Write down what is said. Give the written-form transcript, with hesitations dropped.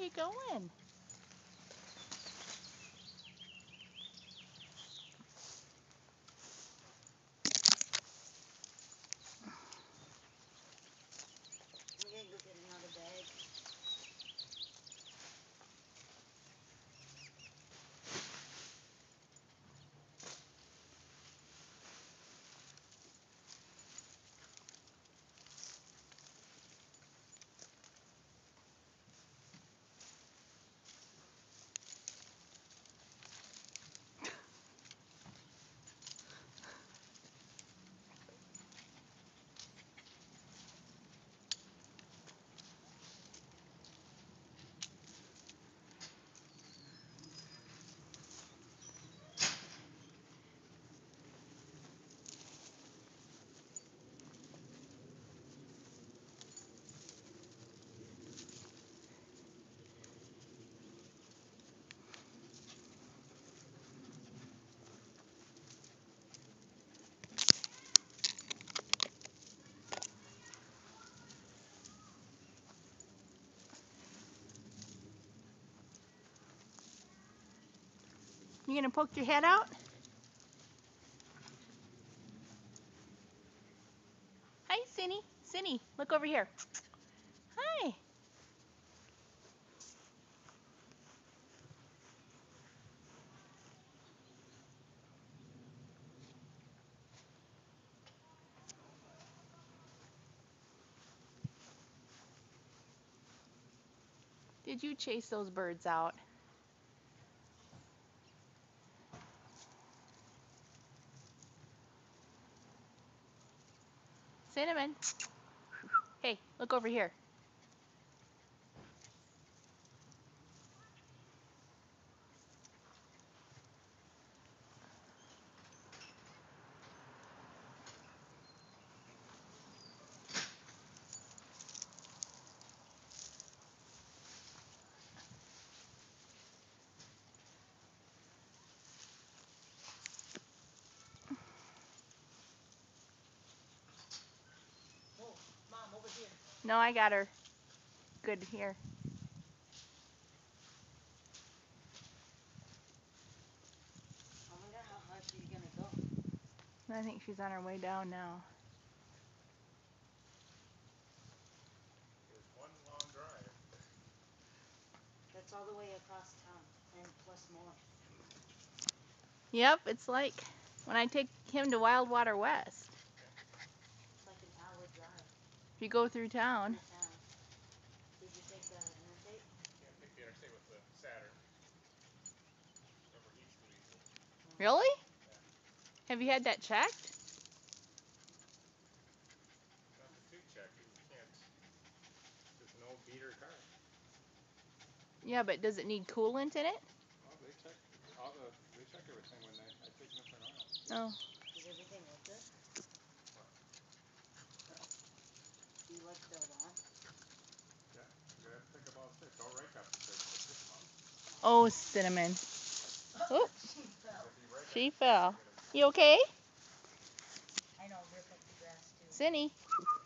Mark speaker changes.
Speaker 1: you going?
Speaker 2: I'm gonna go get another bag.
Speaker 1: You gonna poke your head out? Hi, Cindy. Cindy, look over here. Hi. Did you chase those birds out? Cinnamon. Hey, look over here.
Speaker 2: Oh, Mom, over here.
Speaker 1: No, I got her. Good here.
Speaker 2: I wonder how high she's gonna go.
Speaker 1: I think she's on her way down now.
Speaker 3: There's one long drive.
Speaker 2: That's all the way across town, and plus more.
Speaker 1: Yep, it's like when I take him to Wildwater West.
Speaker 2: It's like an hour drive
Speaker 1: If you go through town.
Speaker 2: through town. Did you take the interstate?
Speaker 3: Can't take the interstate with the Saturn. Overheats too easily.
Speaker 1: Really?
Speaker 3: Yeah.
Speaker 1: Have you had that checked?
Speaker 3: Nothing to check. You can't. There's no beater car.
Speaker 1: Yeah, but does it need coolant in it?
Speaker 3: Well, they check they check everything when I take them in for an oil.
Speaker 1: Oh.
Speaker 2: Does everything look good?
Speaker 3: What?
Speaker 2: Do you like filled on?
Speaker 3: Yeah. You gotta take them all sick. Don't rake up the stick them out.
Speaker 1: Oh, Cinnamon. Oh,
Speaker 2: She fell.
Speaker 3: If you rake
Speaker 1: she
Speaker 3: up,
Speaker 1: fell.
Speaker 3: you're gonna.
Speaker 1: You okay?
Speaker 2: I know, rip up the grass too.
Speaker 1: Cindy.